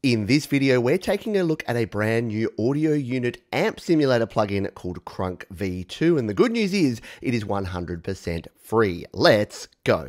In this video, we're taking a look at a brand new audio unit amp simulator plugin called Crunk V2, and the good news is it is 100% free. Let's go.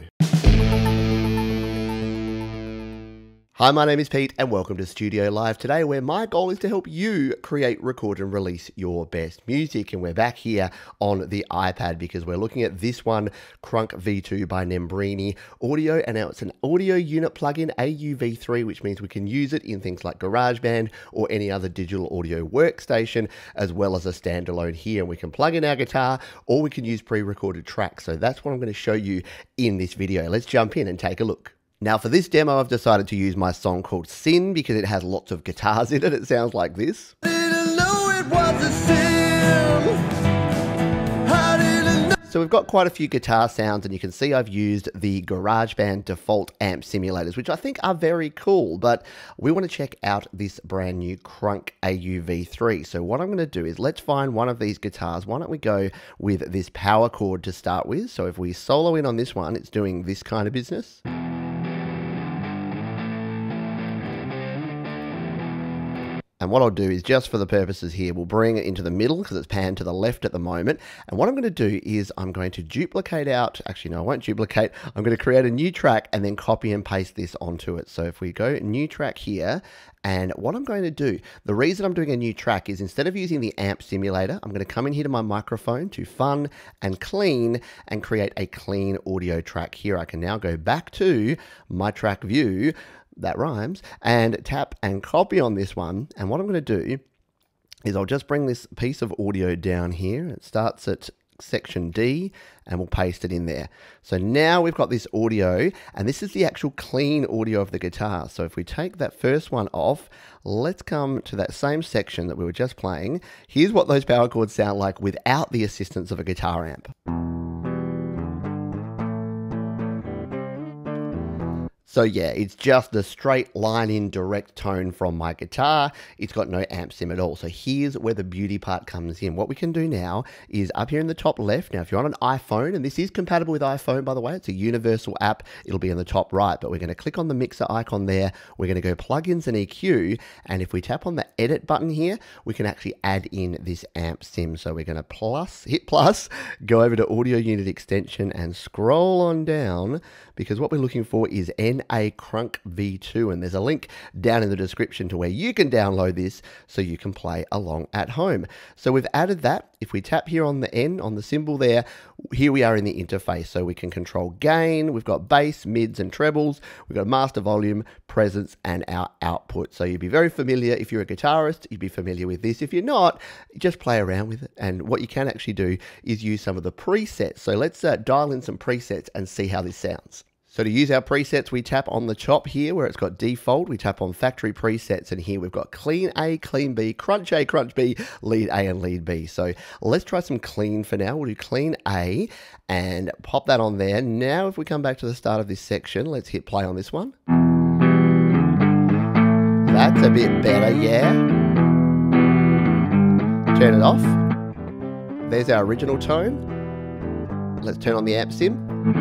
Hi, my name is Pete and welcome to Studio Live today, where my goal is to help you create, record and release your best music. And we're back here on the iPad because we're looking at this one, Crunk V2 by Nembrini Audio, and now it's an audio unit plugin, AUV3, which means we can use it in things like GarageBand or any other digital audio workstation, as well as a standalone here. And we can plug in our guitar or we can use pre-recorded tracks. So that's what I'm going to show you in this video. Let's jump in and take a look. Now for this demo, I've decided to use my song called Sin because it has lots of guitars in it. It sounds like this. So we've got quite a few guitar sounds, and you can see I've used the GarageBand default amp simulators, which I think are very cool, but we want to check out this brand new Crunk AUV3. So what I'm going to do is let's find one of these guitars. Why don't we go with this power chord to start with? So if we solo in on this one, it's doing this kind of business. And what I'll do is, just for the purposes here, we'll bring it into the middle because it's panned to the left at the moment. And what I'm going to do is I'm going to duplicate out, actually no, I won't duplicate. I'm going to create a new track and then copy and paste this onto it. So if we go new track here, and what I'm going to do, the reason I'm doing a new track is instead of using the amp simulator, I'm going to come in here to my microphone to Fun and Clean and create a clean audio track here. I can now go back to my track view, that rhymes, and tap and copy on this one. And what I'm going to do is I'll just bring this piece of audio down here. It starts at section D and we'll paste it in there. So now we've got this audio, and this is the actual clean audio of the guitar. So if we take that first one off, let's come to that same section that we were just playing. Here's what those power chords sound like without the assistance of a guitar amp. So yeah, it's just the straight line in direct tone from my guitar. It's got no amp sim at all. So here's where the beauty part comes in. What we can do now is up here in the top left. Now, if you're on an iPhone, and this is compatible with iPhone, by the way, it's a universal app. It'll be in the top right, but we're going to click on the mixer icon there. We're going to go plugins and EQ. And if we tap on the edit button here, we can actually add in this amp sim. So we're going to hit plus, go over to audio unit extension and scroll on down, because what we're looking for is NA Crunk V2, and there's a link down in the description to where you can download this so you can play along at home. So we've added that. If we tap here on the N, on the symbol there, here we are in the interface. So we can control gain, we've got bass, mids and trebles, we've got master volume, presence, and our output. So you'd be very familiar, if you're a guitarist, you'd be familiar with this. If you're not, just play around with it. And what you can actually do is use some of the presets. So let's dial in some presets and see how this sounds. So to use our presets, we tap on the top here where it's got default. We tap on factory presets, and here we've got clean A, clean B, crunch A, crunch B, lead A and lead B. So let's try some clean for now. We'll do clean A and pop that on there. Now if we come back to the start of this section, let's hit play on this one. That's a bit better, yeah. Turn it off. There's our original tone. Let's turn on the amp sim.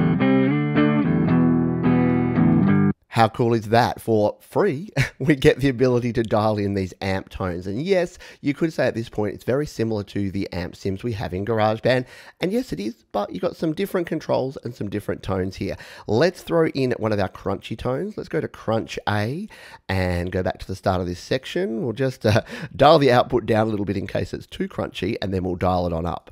How cool is that? For free, we get the ability to dial in these amp tones. And yes, you could say at this point, it's very similar to the amp sims we have in GarageBand. And yes, it is, but you've got some different controls and some different tones here. Let's throw in one of our crunchy tones. Let's go to Crunch A and go back to the start of this section. We'll just dial the output down a little bit in case it's too crunchy, and then we'll dial it on up.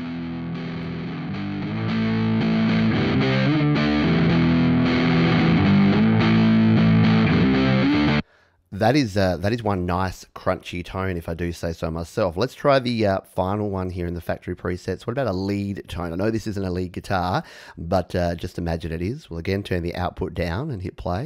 That is one nice crunchy tone, if I do say so myself. Let's try the final one here in the factory presets. What about a lead tone? I know this isn't a lead guitar, but just imagine it is. We'll again turn the output down and hit play.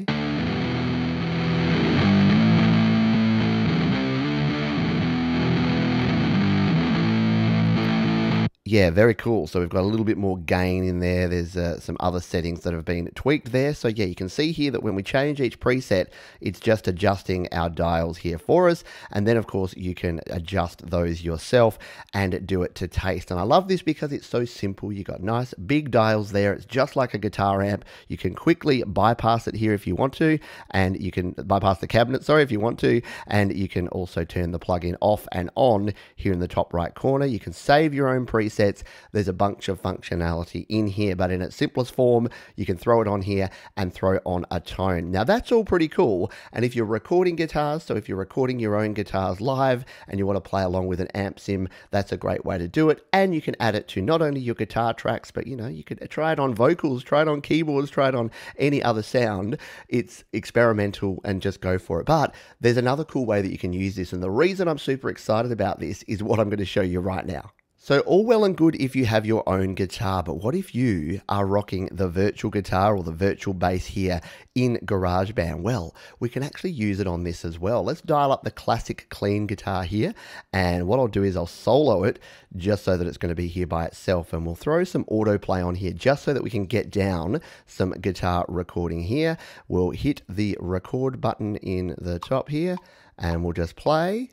Yeah, very cool. So we've got a little bit more gain in there. There's some other settings that have been tweaked there. So yeah, you can see here that when we change each preset, it's just adjusting our dials here for us. And then of course you can adjust those yourself and do it to taste. And I love this because it's so simple. You got nice big dials there. It's just like a guitar amp. You can quickly bypass it here if you want to, and you can bypass the cabinet, sorry, if you want to, and you can also turn the plugin off and on here in the top right corner. You can save your own presets. There's a bunch of functionality in here, but in its simplest form, you can throw it on here and throw on a tone. Now that's all pretty cool. And if you're recording guitars, so if you're recording your own guitars live and you want to play along with an amp sim, that's a great way to do it. And you can add it to not only your guitar tracks, but you could try it on vocals, try it on keyboards, try it on any other sound. It's experimental and just go for it. But there's another cool way that you can use this. And the reason I'm super excited about this is what I'm going to show you right now. So all well and good if you have your own guitar, but what if you are rocking the virtual guitar or the virtual bass here in GarageBand? Well, we can actually use it on this as well. Let's dial up the classic clean guitar here, and what I'll do is I'll solo it just so that it's going to be here by itself, and we'll throw some autoplay on here just so that we can get down some guitar recording here. We'll hit the record button in the top here, and we'll just play.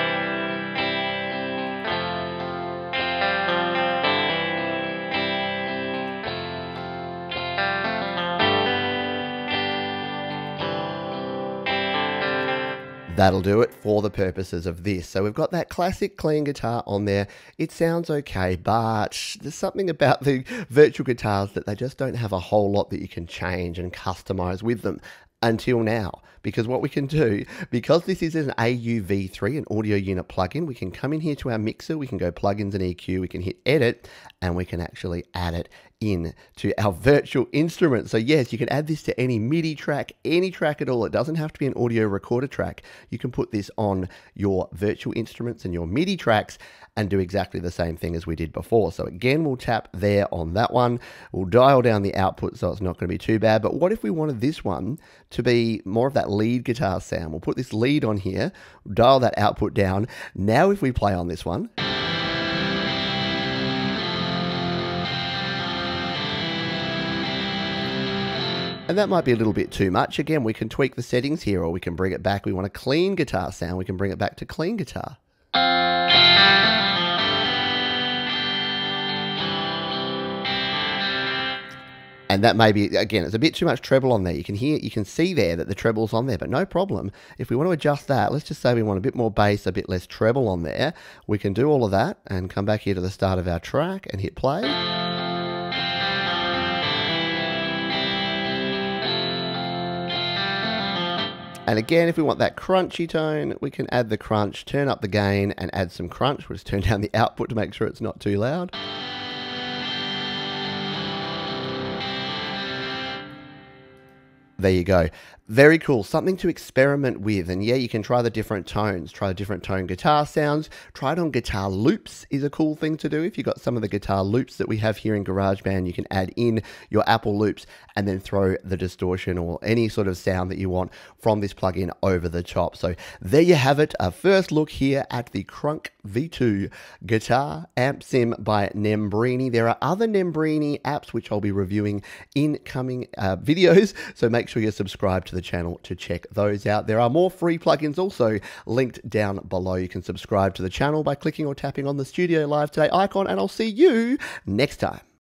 That'll do it for the purposes of this. So we've got that classic clean guitar on there. It sounds okay, but there's something about the virtual guitars that they just don't have a whole lot that you can change and customize with them until now. Because what we can do, because this is an AUV3, an audio unit plugin, we can come in here to our mixer, we can go plugins and EQ, we can hit edit, and we can actually add it in to our virtual instrument. So yes, you can add this to any MIDI track, any track at all. It doesn't have to be an audio recorder track. You can put this on your virtual instruments and your MIDI tracks and do exactly the same thing as we did before. So again, we'll tap there on that one. We'll dial down the output so it's not going to be too bad. But what if we wanted this one to be more of that lead guitar sound? We'll put this lead on here, dial that output down. Now if we play on this one, and that might be a little bit too much. Again, we can tweak the settings here, or we can bring it back. We want a clean guitar sound. We can bring it back to clean guitar. And that may be, again, it's a bit too much treble on there. You can hear, you can see there that the treble's on there, but no problem. If we want to adjust that, let's just say we want a bit more bass, a bit less treble on there. We can do all of that and come back here to the start of our track and hit play. And again, if we want that crunchy tone, we can add the crunch, turn up the gain and add some crunch. We'll just turn down the output to make sure it's not too loud. There you go. Very cool. Something to experiment with. And yeah, you can try the different tones, try the different tone guitar sounds, try it on guitar loops is a cool thing to do. If you've got some of the guitar loops that we have here in GarageBand, you can add in your Apple loops and then throw the distortion or any sort of sound that you want from this plugin over the top. So there you have it. A first look here at the Crunk V2 guitar amp sim by Nembrini. There are other Nembrini apps which I'll be reviewing in coming videos. So make sure you're subscribed to the channel to check those out. There are more free plugins also linked down below. You can subscribe to the channel by clicking or tapping on the Studio Live Today icon, and I'll see you next time.